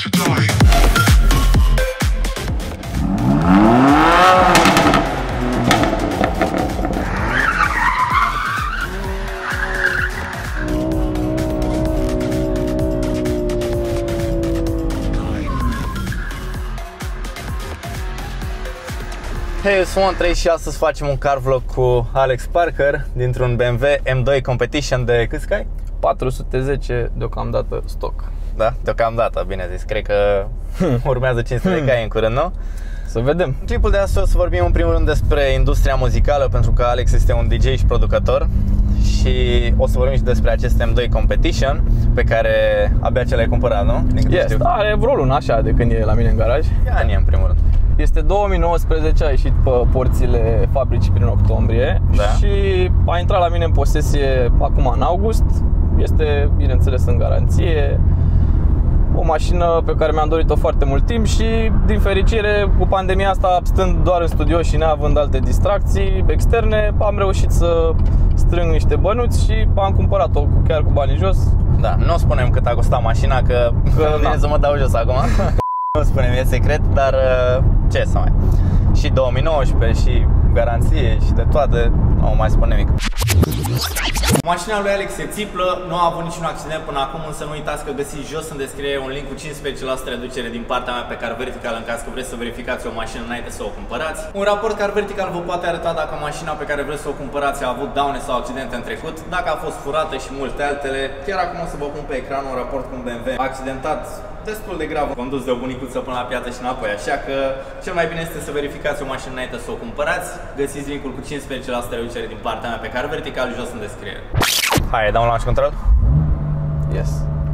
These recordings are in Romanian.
Hei, eu sunt Andrei și astăzi facem un car vlog cu Alex Parker dintr-un BMW M2 Competition de câți cai? 410 deocamdată stock. Da, deocamdată, bine zis, cred că urmează 500 de cai în curând, nu? Să vedem. În clipul de astăzi o să vorbim în primul rând despre industria muzicală, pentru că Alex este un DJ și producător. Și o să vorbim și despre acest M2 Competition pe care abia ce l-ai cumpărat, nu? Yes, are vreo lună așa de când e la mine în garaj. Ce an e în primul rând? Este 2019, a ieșit pe porțile fabricii prin octombrie, da. Și a intrat la mine în posesie acum în august. Este, bineînțeles, în garanție. O mașină pe care mi-am dorit-o foarte mult timp și, din fericire, cu pandemia asta, stând doar în studio și neavând alte distracții externe, am reușit să strâng niște bănuți și am cumpărat-o chiar cu banii jos. Da, nu spunem cât a costat mașina, că vine să mă dau jos acum. Nu spunem, e secret, dar ce să mai... Și 2019 și garanție și de toate, nu mai spun nimic. Mașina lui Alex se țiplă, nu a avut niciun accident până acum, însă nu uitați că găsiți jos în descriere un link cu 15% reducere din partea mea pe Car Vertical în caz că vreți să verificați o mașină înainte să o cumpărați. Un raport Car Vertical vă poate arăta dacă mașina pe care vreți să o cumpărați a avut daune sau accidente în trecut, dacă a fost furată și multe altele. Chiar acum o să vă pun pe ecran un raport cu un BMW accidentat destul de grav, condus de o bunicuță până la piață și înapoi, așa că cel mai bine este să verificați o mașină înainte să o cumpărați. Găsiți linkul cu 15% reducere din partea mea pe Car Vertical jos în descriere. Hai, dau un launch control? Yes.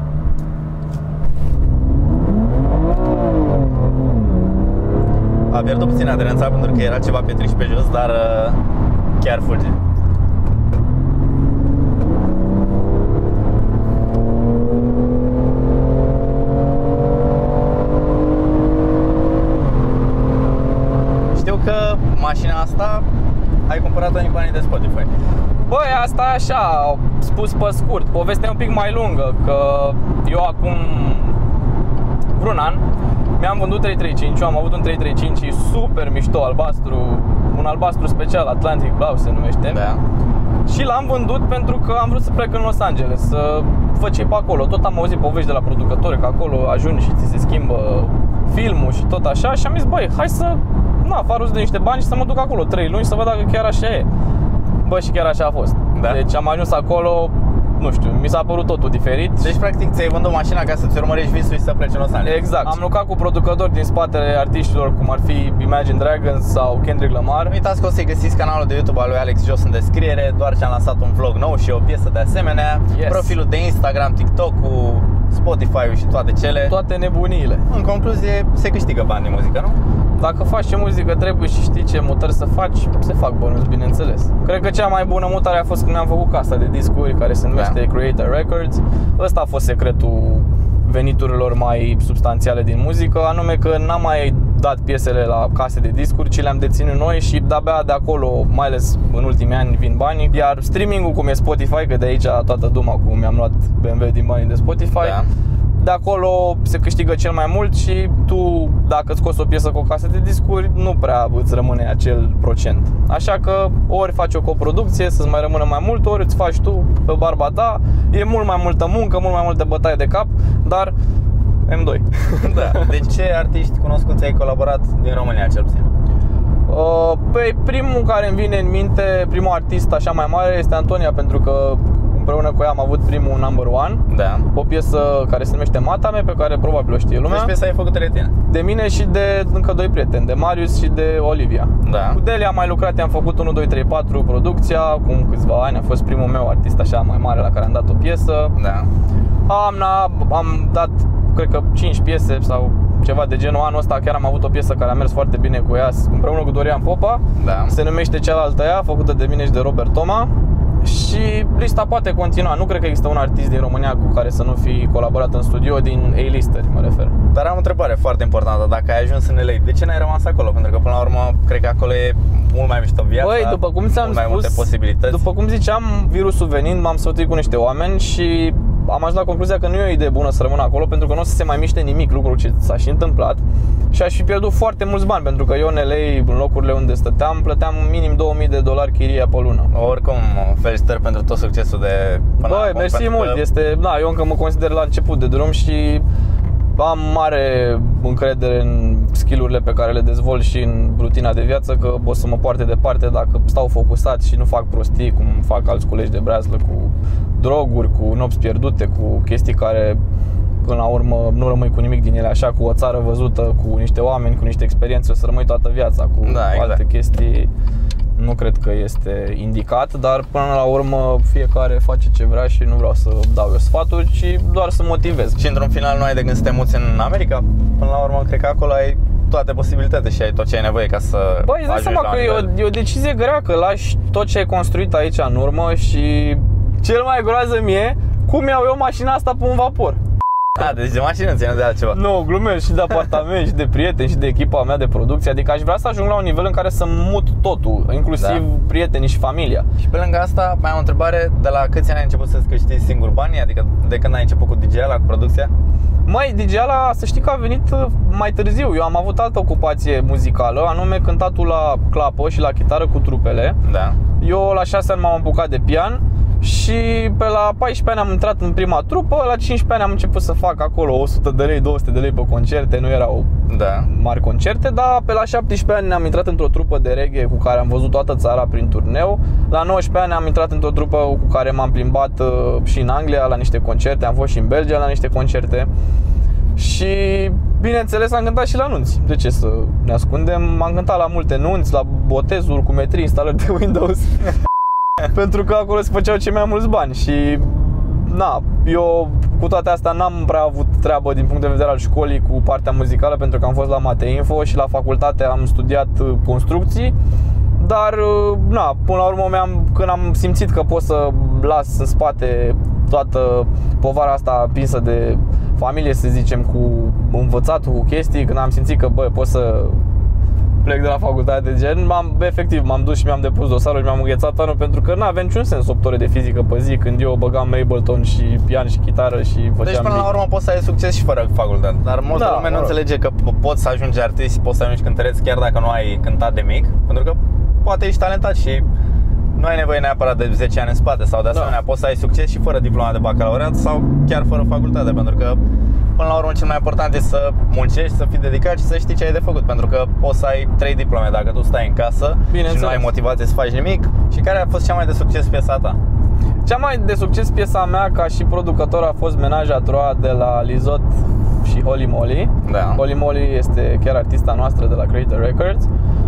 A pierdut puțin aderența pentru că era ceva pietriș pe jos, dar chiar fulge. Știu că mașina asta ai cumpărat-o din banii de Spotify. Băi, asta așa, spus pe scurt. Povestea e un pic mai lungă, că eu acum vreun an mi-am vândut 335, am avut un 335 super mișto, albastru, un albastru special, Atlantic Blau se numește. Da. Și l-am vândut pentru că am vrut să plec în Los Angeles, să văd ce pe acolo. Tot am auzit povești de la producători că acolo ajungi și ți se schimbă filmul și tot așa. Și am zis, băi, hai să fac rost de niște bani și să mă duc acolo 3 luni să văd dacă chiar așa e. Bă, și chiar așa a fost. Da? Deci am ajuns acolo, nu știu, mi s-a părut totul diferit. Deci practic ți-ai vândut mașina ca să-ți urmărești visul și să pleci în Los Angeles. Exact. Am lucrat cu producători din spatele artiștilor, cum ar fi Imagine Dragons sau Kendrick Lamar. Nu uitați că o să-i găsiți canalul de YouTube al lui Alex jos în descriere, doar ce am lansat un vlog nou și o piesă de asemenea. Yes. Profilul de Instagram, TikTok-ul, Spotify-ul și toate cele. Toate nebuniile. În concluzie, se câștigă bani din muzică, nu? Dacă faci ce muzică trebuie și știi ce mutări să faci, se fac bănuți, bineînțeles. Cred că cea mai bună mutare a fost când mi-am făcut casa de discuri, care se numește Creator Records. Ăsta a fost secretul veniturilor mai substanțiale din muzică, anume că n-am mai dat piesele la case de discuri, ci le-am deținut noi și de-abia de acolo, mai ales în ultimii ani, vin banii. Iar streaming-ul, cum e Spotify, că de aici toată duma cum mi-am luat BMW din banii de Spotify, de acolo se câștigă cel mai mult și tu, dacă îți scoți o piesă cu o casă de discuri, nu prea îți rămâne acel procent. Așa că ori faci o coproducție să-ți mai rămână mai mult, ori îți faci tu pe barba ta. E mult mai multă muncă, mult mai multe bătaie de cap, dar M2. Da. De ce artiști cunoscuți ai colaborat din România, cel puțin? Păi primul care îmi vine în minte, primul artist așa mai mare este Antonia, pentru că împreună cu ea am avut primul Number One. Da. O piesă care se numește Matame, pe care probabil o știe lumea. Deci piesa ai făcut de tine? De mine și de încă doi prieteni, de Marius și de Olivia. Da. Cu Delia am mai lucrat, am făcut 1, 2, 3, 4 producția, acum câțiva ani, a fost primul meu artist așa mai mare la care am dat o piesă. Da. Am dat, cred că 5 piese sau ceva de genul. Anul ăsta chiar am avut o piesă care a mers foarte bine cu ea, împreună cu Dorian Popa. Da. Se numește Cealaltă Ea, făcută de mine și de Robert Toma. Și lista poate continua. Nu cred că există un artist din România cu care să nu fi colaborat în studio, din A-listeri mă refer. Dar am o întrebare foarte importantă. Dacă ai ajuns în LA, de ce n-ai rămas acolo? Pentru că până la urmă cred că acolo e mult mai mișto viața. Băi, după cum ți-am spus, multe posibilități. După cum ziceam, virusul venind, m-am sfătuit cu niște oameni și am ajuns la concluzia că nu e o idee bună să rămân acolo, pentru că nu o să se mai miște nimic, lucrul ce s-a și întâmplat. Și aș fi pierdut foarte mulți bani, pentru că eu în LA, în locurile unde stăteam, plăteam minim $2000 chiria pe lună. Oricum, felicitări pentru tot succesul de până acum. Mersi mult, eu încă mă consider la început de drum și am mare încredere în skill-urile pe care le dezvolt și în rutina de viață, că o să mă poarte departe dacă stau focusat și nu fac prostii cum fac alți colegi de breazlă, cu droguri, cu nopți pierdute, cu chestii care până la urmă nu rămâi cu nimic din ele, așa, cu o țară văzută, cu niște oameni, cu niște experiențe, o să rămâi toată viața. Cu alte chestii nu cred că este indicat, dar până la urmă fiecare face ce vrea și nu vreau să dau eu sfaturi, ci doar să motivez. Și într-un final nu ai de gând să te muți în America? Până la urmă cred că acolo ai toate posibilitățile și ai tot ce ai nevoie ca să îți dai seama că e o decizie grea, că lași tot ce ai construit aici în urmă și cel mai groază mie, cum iau eu mașina asta pe un vapor. Deci de mașină ține de altceva. Nu, glumesc, și de apartament, și de prieteni, și de echipa mea de producție. Adică aș vrea să ajung la un nivel în care să mut totul, inclusiv prietenii și familia. Și pe lângă asta mai am o întrebare: de la câți ani ai început să-ți câștigi singur banii? Adică de când ai început cu DJ-ala, cu producția? Măi, DJ-ala, să știi că a venit mai târziu. Eu am avut altă ocupație muzicală, anume cântatul la clapă și la chitară cu trupele. Da. Eu la 6 ani m-am apucat de pian și pe la 14 ani am intrat în prima trupă. La 15 ani am început să fac acolo 100 de lei, 200 de lei pe concerte. Nu erau mari concerte, dar pe la 17 ani am intrat într-o trupă de reggae cu care am văzut toată țara prin turneu. La 19 ani am intrat într-o trupă cu care m-am plimbat și în Anglia la niște concerte. Am fost și în Belgia la niște concerte. Și bineînțeles am cântat și la nunți. De ce să ne ascundem? Am cântat la multe nunți, la botezuri, cu metri, instalări de Windows. Pentru că acolo se făceau cei mai mulți bani. Și eu cu toate astea n-am prea avut treabă din punct de vedere al școlii cu partea muzicală, pentru că am fost la Mate Info și la facultate am studiat construcții. Dar până la urmă când am simțit că pot să las în spate toată povara asta împinsă de familie, să zicem, cu învățatul, cu chestii, când am simțit că pot să plec de la facultate de gen, efectiv m-am dus și mi-am depus dosarul și mi-am înghețat anul, pentru că n-avea niciun sens 8 ore de fizică pe zi când eu băgam Ableton și pian și chitară și făceam. Deci până la urmă poți să ai succes și fără facultate. Dar multă lume nu înțelege că poți să ajungi artist, poți să ajungi cântăreț chiar dacă nu ai cântat de mic, pentru că poate ești talentat și nu ai nevoie neapărat de 10 ani în spate. Sau de asemenea poți să ai succes și fără diploma de bacalaureat sau chiar fără facultate, pentru că până la urmă cel mai important este să muncești, să fii dedicat și să știi ce ai de făcut. Pentru că poți să ai 3 diplome dacă tu stai în casă și nu ai motivație să faci nimic. Și care a fost cea mai de succes piesa ta? Cea mai de succes piesa mea ca și producător a fost Menaj a Trois de la Lizot și Holy Moly. Holy Moly este chiar artista noastră de la Creator Records.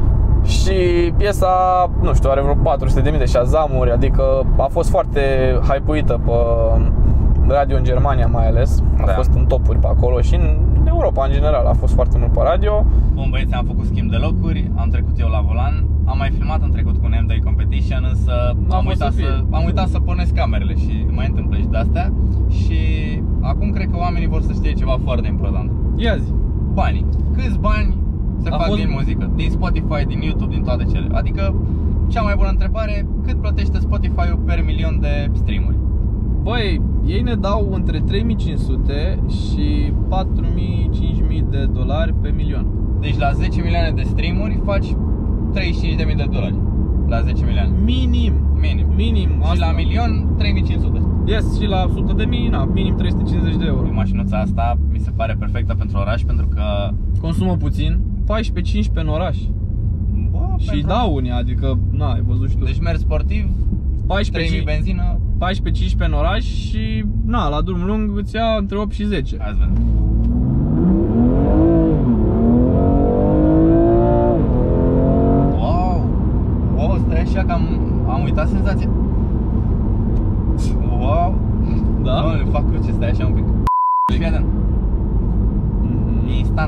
Și piesa, nu știu, are vreo 400.000 de Shazam-uri, adică a fost foarte hype-uită pe radio în Germania mai ales. A fost în topuri pe acolo și în Europa în general a fost foarte mult pe radio. Bun băieți, am făcut schimb de locuri, am trecut eu la volan. Am mai filmat în trecut cu un M2 Competition, însă am uitat să pornesc camerele și mai întâmplă și de-astea. Și acum cred că oamenii vor să știe ceva foarte important. Ia zi. Banii. Câți bani se fac din muzică, din Spotify, din YouTube, din toate cele? Adică, cea mai bună întrebare: cât plătește Spotify-ul per milion de streamuri? Băi, ei ne dau între 3.500 și 4.000-5.000 de dolari pe milion. Deci la 10 milioane de streamuri faci 35.000 de dolari. La 10 milioane. Minim. Și la milion 3.500. Yes, și la 100.000, minim 350 de euro. Mașinuța asta mi se pare perfectă pentru oraș, pentru că consumă puțin, 14-15 în oraș. Și dau unii, adică, ai văzut și tu. Deci mergi sportiv, 3.000 benzină, 14-15 în oraș și, la drum lung îți ia între 8 și 10. Hai să vedem. Wow, stai așa că am uitat senzația. Wow. Da? Doamne, fac cruce, stai așa un pic. Fii atent. E instant.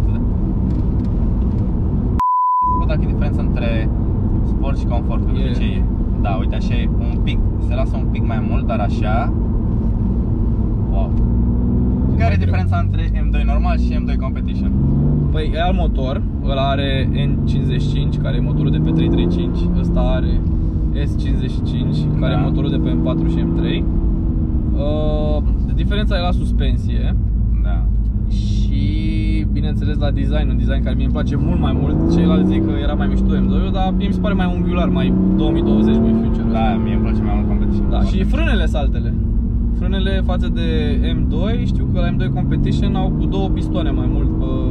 Văd dacă e diferența între sport și confort, de ce e. Da, uite, așa e un pic, se lasă un pic mai mult, dar așa. Wow. Care e diferența între M2 normal și M2 Competition? Păi e alt motor, ăla are N55, care e motorul de pe 335. Ăsta are S55, care e motorul de pe M4 și M3. Diferența e la suspensie. Da. Și bineînțeles la design, un design care mie îmi place mult mai mult. Ceilalți zic că era mai mișto M2, dar mie mi se pare mai unghiular, mai 2020, mai future. Da, mie îmi place mai mult Competition. Da, și frânele sunt altele. Frânele față de M2, știu că la M2 Competition au cu 2 pistoane mai mult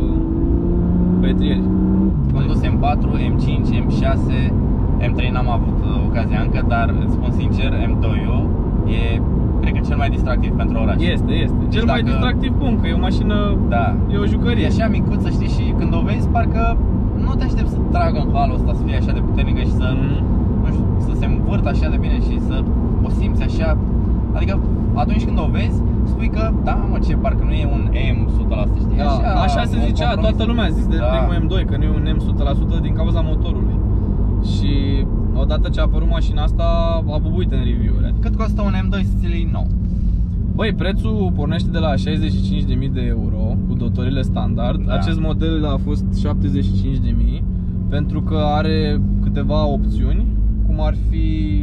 pe etrieri. Condus M4, M5, M6, M3 n-am avut ocazia încă, dar îți spun sincer, M2-ul e, cred că cel mai distractiv pentru oraș. Este. Cel mai distractiv punct, că e o mașină, da, e o jucărie. E așa micuță, știi, și când o vezi, parcă nu te aștepți să tragă în halul ăsta, să fie așa de puternică și să, nu știu, să se învârtă așa de bine și să o simți așa. Adică atunci când o vezi, spui că, da mă, ce, parcă nu e un M 100%, știi? Da, așa se zicea, toată lumea a zis de primul M2, că nu e un M 100% din cauza motorului. Și odată ce a apărut mașina asta, a bubuit în review-uri. Cât costă un M2 să ți-l iei nou? Băi, prețul pornește de la 65.000 de euro cu dotorile standard. Da. Acest model a fost 75.000 pentru că are câteva opțiuni, cum ar fi,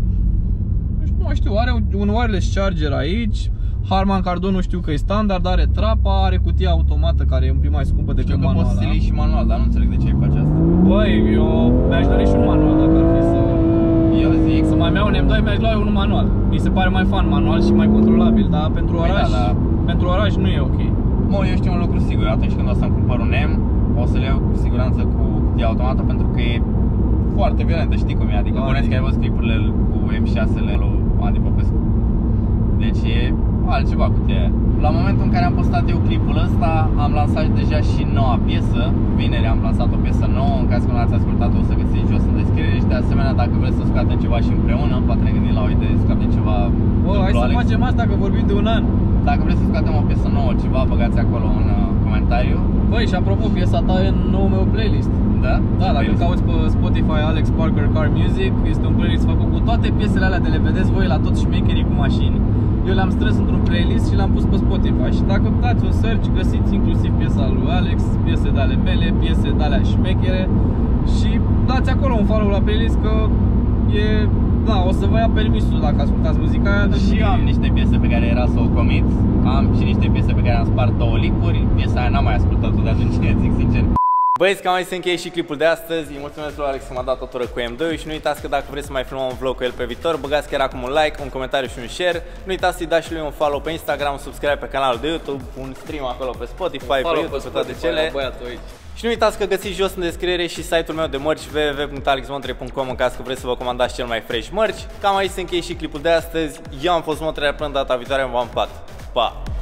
nu știu, are un wireless charger aici. Harman Kardon nu știu că e standard, are trapa, are cutia automată care e un pic mai scumpă decât manuala. Știu că poți să-ți iei și manual, dar nu înțeleg de ce îi faci asta. Băi, eu mi-aș dori și un manual dacă ar fi să... Eu zic să mai iau un M2, mi-aș lua unul manual. Mi se pare mai fun manual și mai controlabil, dar pentru oraș, pentru oraș nu e ok. Mă, eu știu un lucru sigur, atunci când o să-mi cumpăr un M, o să-l iau cu siguranță cu cutia automată pentru că e foarte violentă, știi cum e, adică bănesc că ai văzut clipurile cu M6-le lui Andy Popescu. Deci e altceva cutia aia. La momentul în care am postat eu clipul ăsta, am lansat deja și noua piesă. Vineri am lansat o piesă nouă, în caz că nu ați ascultat o să găsiți jos în descriere. Și de asemenea, dacă vreți să scoatem ceva și împreună, poate ne gândim la o idee să scoatem ceva. Bă, hai să facem asta, că vorbim de un an. Dacă vreți să scoatem o piesă nouă, ceva, băgați acolo un comentariu. Băi, și apropo, piesa ta e în noul meu playlist. Da? Da, dacă cauți pe Spotify Alex Parker Car Music, este un playlist făcut cu toate piesele alea de le vedeți voi la toți șmecherii cu mașini. Eu le-am strâns într-un playlist și le-am pus pe Spotify. Și dacă dați un search, găsiți inclusiv piesa lui Alex, piese de ale mele, piese de alea șmechere. Și dați acolo un follow la playlist că e... Da, o să vă ia permisul dacă ascultați muzica aia. Și eu am niște piese pe care era să o comit. Am și niște piese pe care am spart 2 lipuri. Piesa aia n-am mai ascultat-o de atunci, zic sincer. Băieți, cam aici se încheie și clipul de astăzi. Îi mulțumesc lui Alex că m-a dat o tură cu M2 și nu uitați că dacă vreți să mai filmăm un vlog cu el pe viitor, băgați chiar acum un like, un comentariu și un share. Nu uitați să-i dați și lui un follow pe Instagram, un subscribe pe canalul de YouTube, un stream acolo pe Spotify, pe YouTube, pe toate cele. Și nu uitați că găsiți jos în descriere și site-ul meu de merch www.alexmontre.com în caz că vreți să vă comandați cel mai fresh merch. Cam aici se încheie și clipul de astăzi. Eu am fost Montre, până data viitoare, v-am pat. Pa!